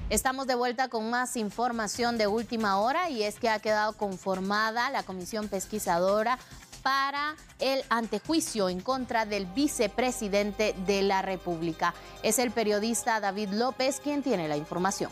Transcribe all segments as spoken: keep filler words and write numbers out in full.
Estamos de vuelta con más información de última hora y es que ha quedado conformada la comisión pesquisadora para el antejuicio en contra del vicepresidente de la República. Es el periodista David López quien tiene la información.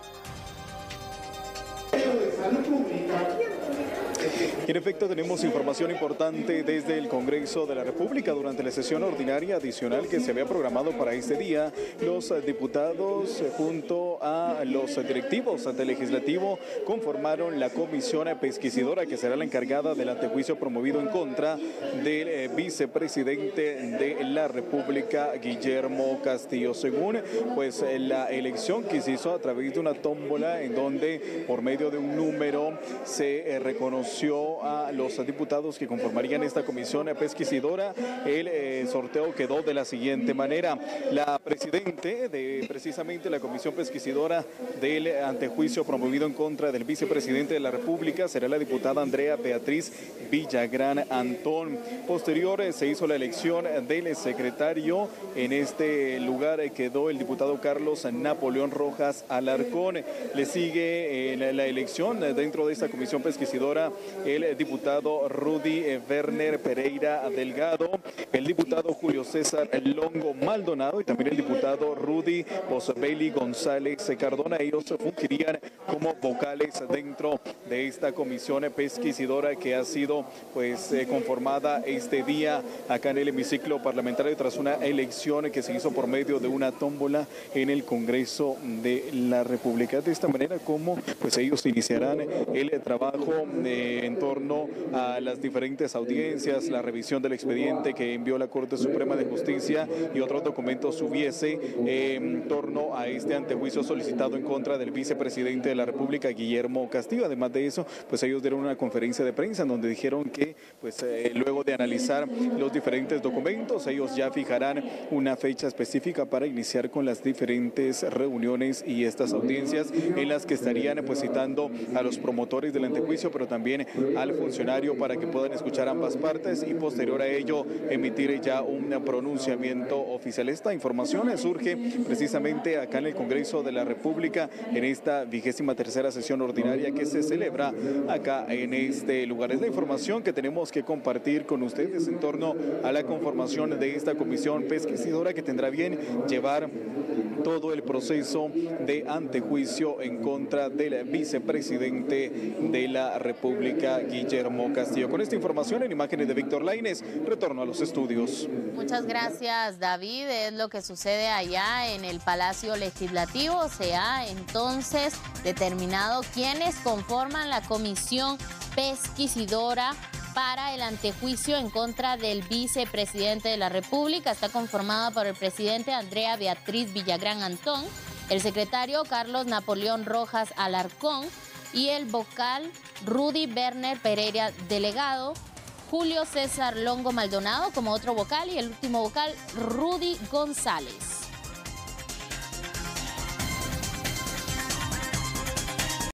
En efecto, tenemos información importante desde el Congreso de la República. Durante la sesión ordinaria adicional que se había programado para este día, los diputados junto a los directivos del Legislativo conformaron la comisión pesquisidora que será la encargada del antejuicio promovido en contra del vicepresidente de la República, Guillermo Castillo. Según pues la elección que se hizo a través de una tómbola en donde por medio de un número se reconoció a los diputados que conformarían esta comisión pesquisidora, el eh, sorteo quedó de la siguiente manera. La presidente de precisamente la comisión pesquisidora del antejuicio promovido en contra del vicepresidente de la República será la diputada Andrea Beatriz Villagrán Antón. Posterior eh, se hizo la elección del secretario. En este lugar eh, quedó el diputado Carlos Napoleón Rojas Alarcón. Le sigue eh, la, la elección eh, dentro de esta comisión pesquisidora el diputado Rudy Werner Pereira Delgado, el diputado Julio César Longo Maldonado y también el diputado Rudy Osbeli González Cardona. Ellos fungirían como vocales dentro de esta comisión pesquisidora que ha sido pues eh, conformada este día acá en el hemiciclo parlamentario tras una elección que se hizo por medio de una tómbola en el Congreso de la República. De esta manera como pues ellos iniciarán el trabajo eh, en torno a las diferentes audiencias, la revisión del expediente que envió la Corte Suprema de Justicia y otros documentos hubiese eh, en torno a este antejuicio solicitado en contra del vicepresidente de la República, Guillermo Castillo. Además de eso, pues ellos dieron una conferencia de prensa en donde dijeron que pues eh, luego de analizar los diferentes documentos, ellos ya fijarán una fecha específica para iniciar con las diferentes reuniones y estas audiencias en las que estarían pues citando a los promotores del antejuicio, pero también al funcionario para que puedan escuchar ambas partes y posterior a ello emitir ya un pronunciamiento oficial. Esta información surge precisamente acá en el Congreso de la República en esta vigésima tercera sesión ordinaria que se celebra acá en este lugar. Es la información que tenemos que compartir con ustedes en torno a la conformación de esta comisión pesquisidora que tendrá bien llevar todo el proceso de antejuicio en contra del vicepresidente de la República, Guillermo Castillo. Con esta información en imágenes de Víctor Lainez, retorno a los estudios. Muchas gracias, David. Es lo que sucede allá en el Palacio Legislativo. Se ha entonces determinado quiénes conforman la comisión pesquisidora para el antejuicio en contra del vicepresidente de la República. Está conformada por el presidente Andrea Beatriz Villagrán Antón, el secretario Carlos Napoleón Rojas Alarcón y el vocal Rudy Werner Pereira Delegado, Julio César Longo Maldonado como otro vocal y el último vocal Rudy González.